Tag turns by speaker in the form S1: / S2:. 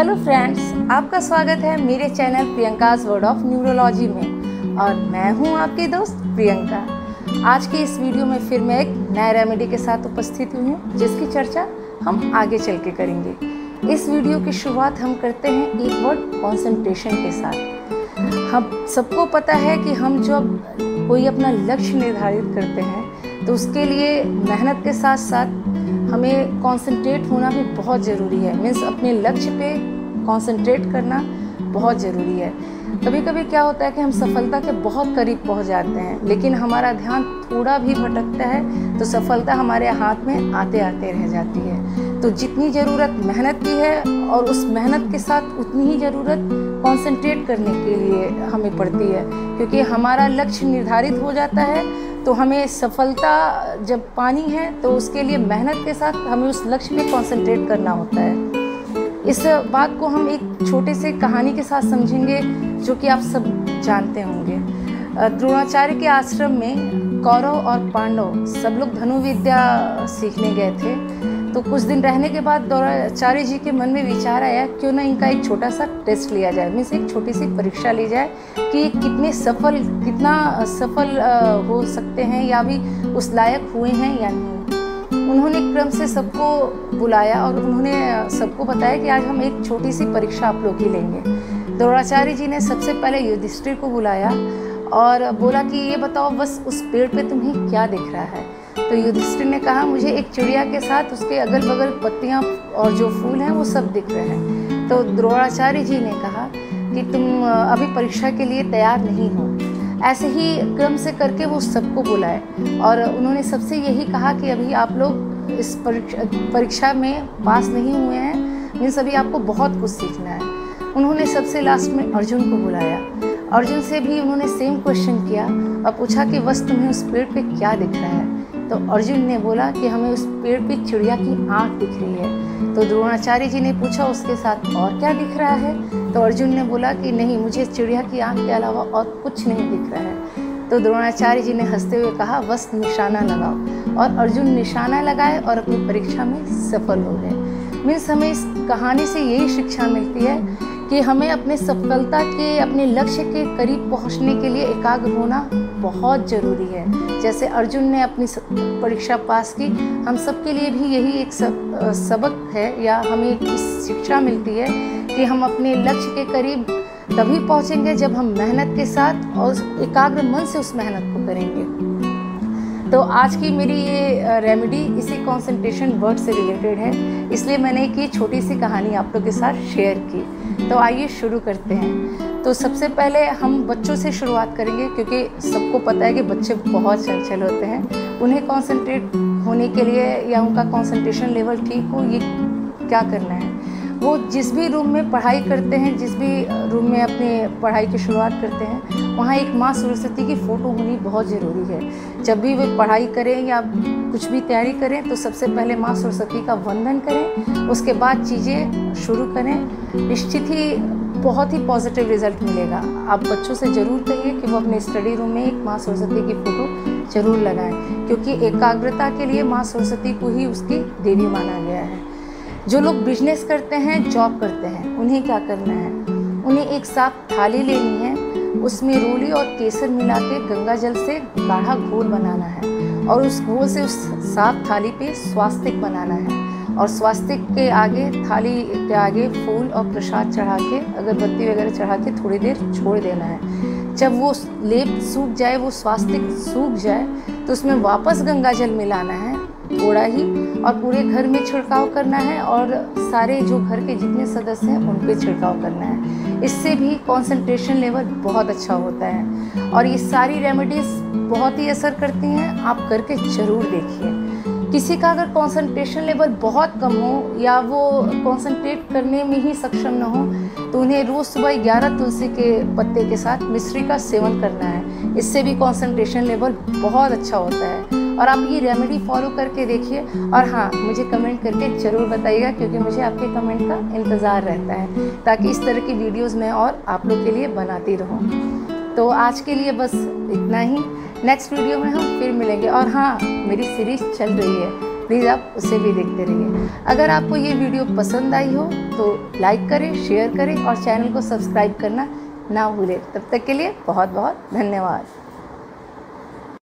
S1: Hello friends, आपका स्वागत है मेरे channel Priyanka's world of neurology में और मैं हूं आपकी दोस्त प्रियंका। आज की इस वीडियो में फिर मैं एक नए रेमेडी के साथ उपस्थित हुई हूं जिसकी चर्चा हम आगे चल के करेंगे। इस वीडियो की शुरुआत हम करते हैं एक वर्ड कंसंट्रेशन के साथ। हम सबको पता है कि हम जब कोई अपना लक्ष्य निर्धारित करते हैं तो उसके लिए मेहनत के साथ साथ हमें कंसंट्रेट होना भी बहुत ज़रूरी है। मीन्स अपने लक्ष्य पे कंसंट्रेट करना बहुत ज़रूरी है। कभी कभी क्या होता है कि हम सफलता के बहुत करीब पहुंच जाते हैं, लेकिन हमारा ध्यान थोड़ा भी भटकता है तो सफलता हमारे हाथ में आते आते रह जाती है। तो जितनी ज़रूरत मेहनत की है और उस मेहनत के साथ उतनी ही ज़रूरत कंसंट्रेट करने के लिए हमें पड़ती है, क्योंकि हमारा लक्ष्य निर्धारित हो जाता है तो हमें सफलता जब पानी है तो उसके लिए मेहनत के साथ हमें उस लक्ष्य पे कंसंट्रेट करना होता है। इस बात को हम एक छोटे से कहानी के साथ समझेंगे जो कि आप सब जानते होंगे। द्रोणाचार्य के आश्रम में कौरव और पांडव सब लोग धनुर्विद्या सीखने गए थे। तो कुछ दिन रहने के बाद द्रोणाचार्य जी के मन में विचार आया क्यों ना इनका एक छोटा सा टेस्ट लिया जाए, मीन्स एक छोटी सी परीक्षा ली जाए कि ये कितना सफल हो सकते हैं या भी उस लायक हुए हैं या नहीं। उन्होंने क्रम से सबको बुलाया और उन्होंने सबको बताया कि आज हम एक छोटी सी परीक्षा आप लोग की लेंगे। द्रोणाचार्य जी ने सबसे पहले युधिष्ठिर को बुलाया और बोला कि ये बताओ बस उस पेड़ पे तुम्हें क्या दिख रहा है। तो युधिष्ठिर ने कहा मुझे एक चिड़िया के साथ उसके अगल बगल पत्तियां और जो फूल हैं वो सब दिख रहे हैं। तो द्रोणाचार्य जी ने कहा कि तुम अभी परीक्षा के लिए तैयार नहीं हो। ऐसे ही क्रम से करके वो सबको बुलाए और उन्होंने सबसे यही कहा कि अभी आप लोग इस परीक्षा में पास नहीं हुए हैं, मीन्स अभी आपको बहुत कुछ सीखना है। उन्होंने सबसे लास्ट में अर्जुन को बुलाया। अर्जुन से भी उन्होंने सेम क्वेश्चन किया और पूछा कि बस तुम्हें उस पेड़ पे क्या दिख रहा है। तो अर्जुन ने बोला कि हमें उस पेड़ पे चिड़िया की आँख दिख रही है। तो द्रोणाचार्य जी ने पूछा उसके साथ और क्या दिख रहा है। तो अर्जुन ने बोला कि नहीं, मुझे चिड़िया की आँख के अलावा और कुछ नहीं दिख रहा है। तो द्रोणाचार्य जी ने हंसते हुए कहा बस निशाना लगाओ, और अर्जुन निशाना लगाए और अपनी परीक्षा में सफल हो गए। मीन्स हमें इस कहानी से यही शिक्षा मिलती है कि हमें अपने सफलता के अपने लक्ष्य के करीब पहुंचने के लिए एकाग्र होना बहुत ज़रूरी है। जैसे अर्जुन ने अपनी परीक्षा पास की, हम सबके लिए भी यही एक सबक है या हमें इस शिक्षा मिलती है कि हम अपने लक्ष्य के करीब तभी पहुंचेंगे जब हम मेहनत के साथ और एकाग्र मन से उस मेहनत को करेंगे। तो आज की मेरी ये रेमेडी इसी कंसंट्रेशन वर्ड से रिलेटेड है, इसलिए मैंने एक ये छोटी सी कहानी आप लोग के साथ शेयर की। तो आइए शुरू करते हैं। तो सबसे पहले हम बच्चों से शुरुआत करेंगे, क्योंकि सबको पता है कि बच्चे बहुत चंचल होते हैं। उन्हें कंसंट्रेट होने के लिए या उनका कंसंट्रेशन लेवल ठीक हो, ये क्या करना है। वो जिस भी रूम में पढ़ाई करते हैं, जिस भी रूम में अपने पढ़ाई की शुरुआत करते हैं, वहाँ एक माँ सरस्वती की फ़ोटो होनी बहुत ज़रूरी है। जब भी वे पढ़ाई करें या कुछ भी तैयारी करें तो सबसे पहले माँ सरस्वती का वंदन करें, उसके बाद चीज़ें शुरू करें। निश्चित ही बहुत ही पॉजिटिव रिजल्ट मिलेगा। आप बच्चों से ज़रूर कहिए कि वो अपने स्टडी रूम में एक माँ सरस्वती की फ़ोटो ज़रूर लगाएं, क्योंकि एकाग्रता के लिए माँ सरस्वती को ही उसकी देवी माना गया है। जो लोग बिजनेस करते हैं, जॉब करते हैं, उन्हें क्या करना है, उन्हें एक साफ थाली लेनी है, उसमें रोली और केसर मिला के गंगा जल से गाढ़ा घोल बनाना है और उस घोल से उस साफ थाली पे स्वास्तिक बनाना है और स्वास्तिक के आगे, थाली के आगे फूल और प्रसाद चढ़ा के, अगरबत्ती वगैरह चढ़ा के थोड़ी देर छोड़ देना है। जब वो लेप सूख जाए, वो स्वास्तिक सूख जाए, तो उसमें वापस गंगा जल मिलाना है थोड़ा ही, और पूरे घर में छिड़काव करना है और सारे जो घर के जितने सदस्य हैं उन पे छिड़काव करना है। इससे भी कंसंट्रेशन लेवल बहुत अच्छा होता है और ये सारी रेमेडीज़ बहुत ही असर करती हैं। आप करके ज़रूर देखिए। किसी का अगर कंसंट्रेशन लेवल बहुत कम हो या वो कंसंट्रेट करने में ही सक्षम न हो, तो उन्हें रोज़ सुबह 11 तुलसी के पत्ते के साथ मिश्री का सेवन करना है। इससे भी कंसंट्रेशन लेवल बहुत अच्छा होता है और आप ये रेमेडी फॉलो करके देखिए। और हाँ, मुझे कमेंट करके ज़रूर बताइएगा, क्योंकि मुझे आपके कमेंट का इंतज़ार रहता है, ताकि इस तरह की वीडियोज़ मैं और आप लोग के लिए बनाती रहूँ। तो आज के लिए बस इतना ही। नेक्स्ट वीडियो में हम फिर मिलेंगे। और हाँ, मेरी सीरीज़ चल रही है, प्लीज़ आप उसे भी देखते रहिए। अगर आपको ये वीडियो पसंद आई हो तो लाइक करें, शेयर करें और चैनल को सब्सक्राइब करना ना भूलें। तब तक के लिए बहुत बहुत धन्यवाद।